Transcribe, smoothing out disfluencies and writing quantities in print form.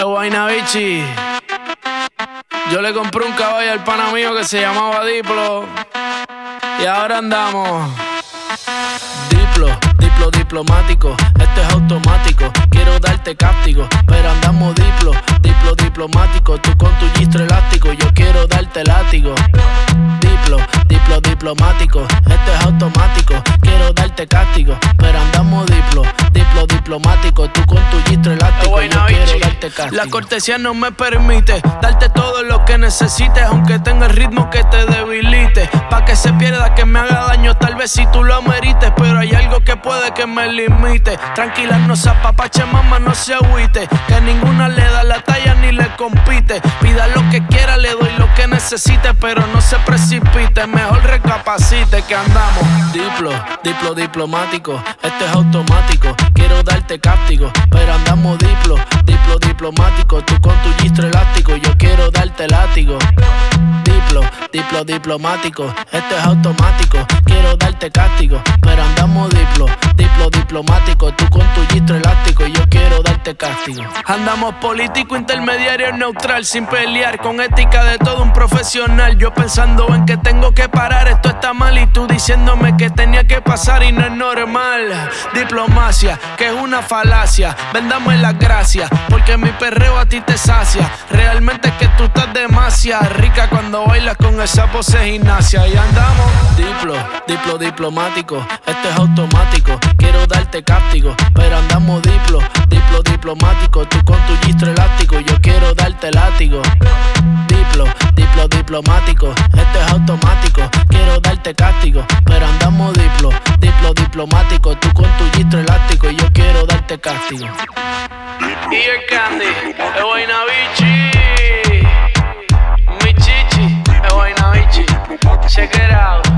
Guaynabichi. Yo le compré un caballo al pana mío que se llamaba Diplo. Y ahora andamos. Diplo diplomático, esto es automático. Quiero darte castigo, pero andamos Diplo diplomático. Tú con tu gistro elástico, yo quiero darte látigo. Diplo diplomático, esto es automático. Quiero darte castigo, pero andamos Diplo diplomático. Tú con tu gistro elástico, yo quiero darte castigo. La cortesía no me permite darte todo lo que necesites, aunque tenga el ritmo que te debilite. Pa' que se pierda, que me haga daño, tal vez si tú lo amerites, pero hay algo que puede que me limite. Tranquila, no se apapache, mamá, no se agüite, que ninguna le da la talla ni le compite. Pida lo que quiera, le doy lo que necesite, pero no se precipite, mejor recapacite que andamos. Diplo diplomático, esto es automático. Quiero darte castigo, pero andamos Diplo diplomático. Tú con tu gistro elástico, yo quiero darte látigo. Diplo diplomático, esto es automático. Quiero darte castigo, pero andamos Diplo diplomático. Tú con tu gistro elástico, yo quiero darte castigo. Andamos político, intermediario, neutral, sin pelear, con ética de todo un profesional. Yo pensando en que tengo que parar, esto está mal, y tú diciéndome que tenía que pasar y no es normal. Diplomacia, que es una falacia. Vendamos las gracias, porque mi perreo a ti te sacia. Realmente es que tú estás demasiado rica cuando bailas con esa pose gimnasia. Y andamos Diplo diplomático, esto es automático. Quiero darte castigo, pero andamos Diplo diplomático. Tú con tu gistro elástico, yo quiero darte látigo. Diplo diplomático, esto es automático. Quiero darte castigo, pero andamos Diplo diplomático. Tú con tu gistro elástico, yo quiero darte castigo. Y el Candy, el Guaynabichi, mi chichi, el Guaynabichi. Check it out.